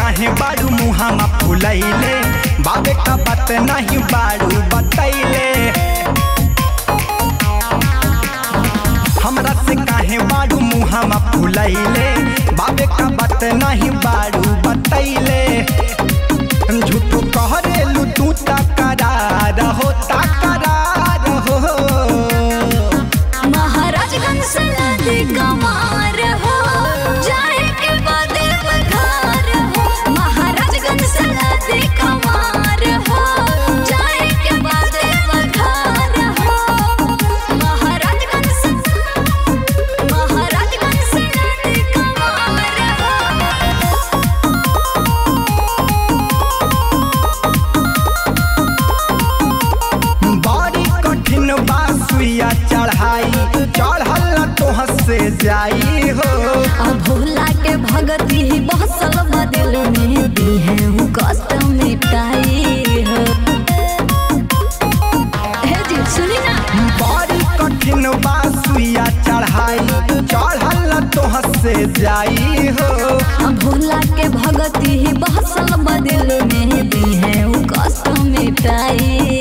काहे बारू मुहामा फुलैले बाबे का बात नहीं बारू बतैले हमरा से काहे बारू मुहामा फुलैले बाबे का बात नहीं बारू बतैले झूठो कहरेलू तू तकरार हो महाराजगंज से नदी कमार हो जाए के बाद बघार हो महाराजगंज से नदी कमार हो जाए के बाद बघार हो महाराजगंज से नदी कमार हो बड़ी कठिन बासुइया चढ़ाई चढ़ल तो हंसे जाई हो अब भोला के भगती ही बसल बदल में दी है वो कष्ट मिटाई हो हे जी सुनी ना बड़ी कठिन बासुइया चढ़ाई चढ़ल तो हंसे जाई हो अब भोला के भगती ही बसल बदल में दी है वो कष्ट मिटाई